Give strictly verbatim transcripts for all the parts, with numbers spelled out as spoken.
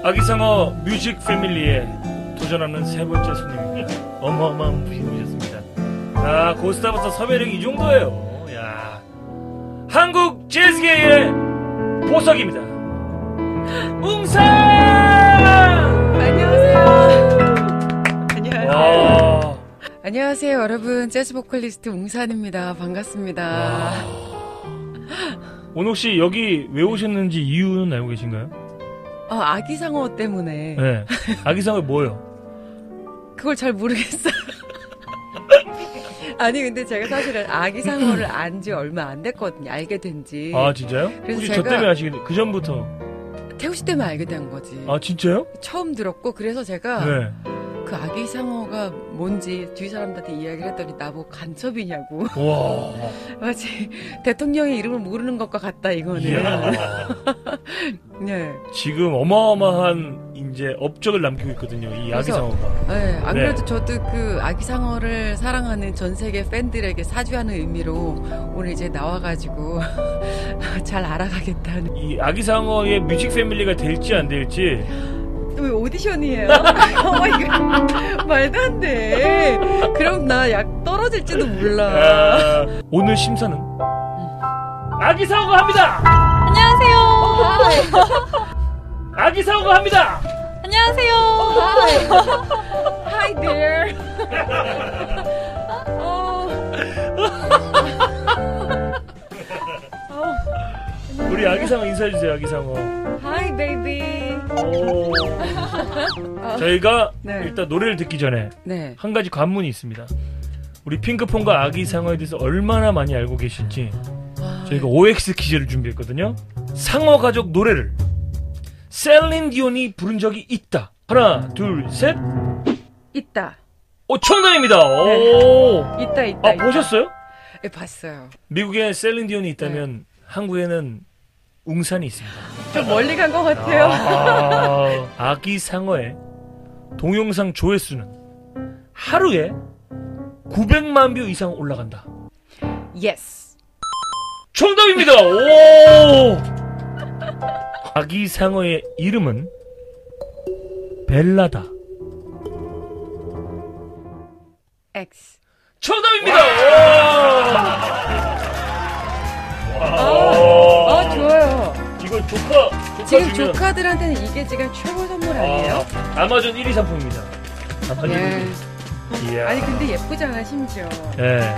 아기상어 뮤직 패밀리에 도전하는 세 번째 손님입니다. 어마어마한 분이 오셨습니다. 아, 고스타부터 섭외력이 이 정도예요. 야, 한국 재즈계의 보석입니다. 웅산! 안녕하세요. 안녕하세요. 와. 안녕하세요, 여러분. 재즈 보컬리스트 웅산입니다. 반갑습니다. 와. 오늘 혹시 여기 왜 오셨는지 이유는 알고 계신가요? 아, 아기상어 때문에. 네. 아기상어 뭐예요? 그걸 잘 모르겠어요. 아니, 근데 제가 사실은 아기상어를 안 지 얼마 안 됐거든요. 알게 된 지. 아, 진짜요? 그래서 혹시 제가 저 때문에 아시겠네. 그 전부터. 태우 씨 때문에 알게 된 거지. 아, 진짜요? 처음 들었고, 그래서 제가 네. 그 아기상어가 뭔지 뒤 사람들한테 이야기를 했더니 나보고 간첩이냐고. 와. 마치 대통령의 이름을 모르는 것과 같다, 이거는. 네. 지금 어마어마한 이제 업적을 남기고 있거든요. 이 아기상어가. 네, 안 네. 그래도 저도 그 아기상어를 사랑하는 전 세계 팬들에게 사죄하는 의미로 오늘 이제 나와가지고 잘 알아가겠다는. 이 아기상어의 뮤직 패밀리가 될지 안 될지. 또 왜 오디션이에요? 어머, 이거 말도 안 돼. 그럼 나 약 떨어질지도 몰라. 아, 오늘 심사는 아기상어가 합니다. 안녕하세요. 아기상어가 합니다. 안녕하세요. Hi there. 어. 어. 우리 아기상어 인사해주세요. 아기상어. Hi baby. 오. 저희가 네. 일단 노래를 듣기 전에 네. 한 가지 관문이 있습니다. 우리 핑크퐁과 아기상어에 대해서 얼마나 많이 알고 계실지 아, 저희가 오엑스 퀴즈를 준비했거든요. 상어 가족 노래를 셀린 디온이 부른 적이 있다. 하나, 둘, 셋. 있다. 오, 정답입니다. 네. 오. 있다 있다. 아, 있다. 보셨어요? 네, 봤어요. 미국에 셀린 디온이 있다면 한국에는 웅산이 있습니다. 좀 멀리 간 것 같아요. 아, 아기상어의 동영상 조회수는 하루에 구백만 뷰 이상 올라간다. Yes. 정답입니다. 오! 아기상어의 이름은 벨라다. X. 정답입니다. 오! 아, 아 좋아요. 이거 조카, 조카 지금 주면 조카들한테는 이게 지금 최고 선물 아니에요? 아, 아마존 일 위 상품입니다. 아마존 예. 일 위. 이야. 아니 근데 예쁘잖아 심지어. 예.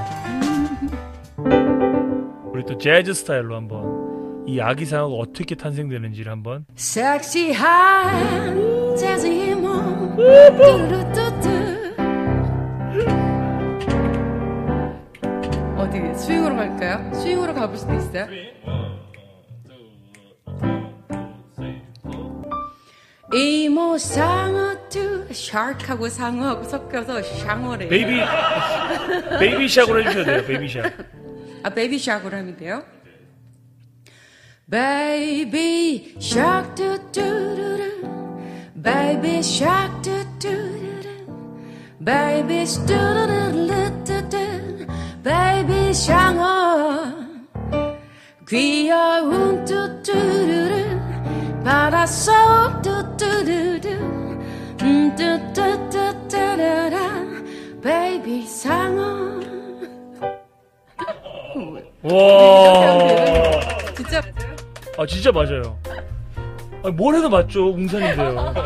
우리 또 재즈 스타일로 한번 이 아기상어가 어떻게 탄생되는지를 한번. 섹시한 재즈 힘은 뚜루뚜뚜. 어디 스윙으로 갈까요? 스윙으로 가볼 수도 있어요. 이모 상어 뚜 샤크하고 상어하고 섞여서 샹어래요. 베이비 베이비 샥으로 해주셔야 돼요. 베이비 샥. 아 베이비 샤크로 하면 돼요? Baby shark do do do do, baby shark do do do do, baby do do do do do, baby 샹어 귀여운 do do do do, 바닷속 do do do do, do do do do do do, baby 상어. 와. 진짜. 아 진짜 맞아요. 아, 뭘 해도 맞죠. 웅산인데요.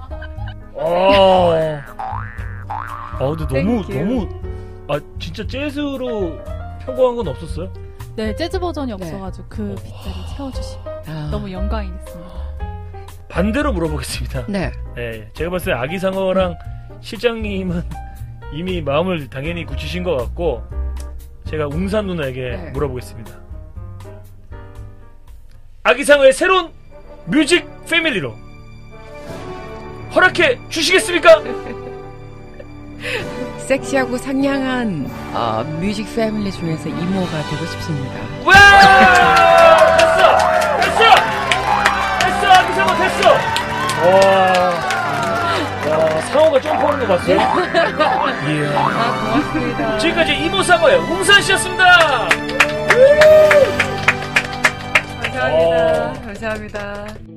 아. 아 근데 너무 Thank you. 너무 아 진짜 재즈로 편곡한 건 없었어요? 네, 재즈 버전이 네. 없어가지고 그 빗자리 채워주시면 아. 너무 영광이겠습니다. 반대로 물어보겠습니다. 네. 예, 제가 봤을 때 아기상어랑 실장님은 이미 마음을 당연히 굳히신 것 같고 제가 웅산 누나에게 네. 물어보겠습니다. 아기상어의 새로운 뮤직 패밀리로 허락해 주시겠습니까? 섹시하고 상냥한 어, 뮤직 패밀리 중에서 이모가 되고 싶습니다. 와! 됐어! 됐어! 됐어! 아기상어 됐어! 와, 와 상어가 점프하는 거 봤어요? 이야. 아, 고맙습니다. 지금까지 이모 상어의 웅산 씨였습니다. 감사합니다. 감사합니다.